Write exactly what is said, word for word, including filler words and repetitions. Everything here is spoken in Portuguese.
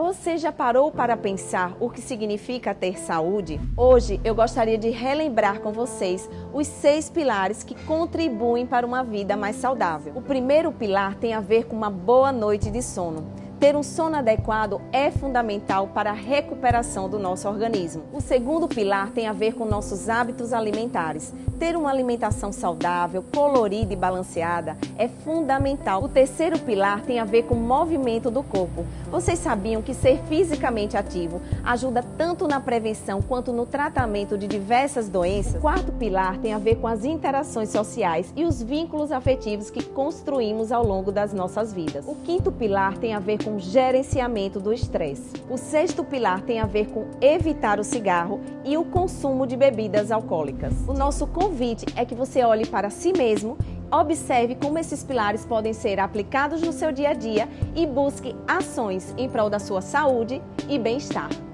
Você já parou para pensar o que significa ter saúde? Hoje eu gostaria de relembrar com vocês os seis pilares que contribuem para uma vida mais saudável. O primeiro pilar tem a ver com uma boa noite de sono. Ter um sono adequado é fundamental para a recuperação do nosso organismo. O segundo pilar tem a ver com nossos hábitos alimentares. Ter uma alimentação saudável, colorida e balanceada é fundamental. O terceiro pilar tem a ver com o movimento do corpo. Vocês sabiam que ser fisicamente ativo ajuda tanto na prevenção quanto no tratamento de diversas doenças? O quarto pilar tem a ver com as interações sociais e os vínculos afetivos que construímos ao longo das nossas vidas. O quinto pilar tem a ver com com gerenciamento do estresse. O sexto pilar tem a ver com evitar o cigarro e o consumo de bebidas alcoólicas. O nosso convite é que você olhe para si mesmo, observe como esses pilares podem ser aplicados no seu dia a dia e busque ações em prol da sua saúde e bem-estar.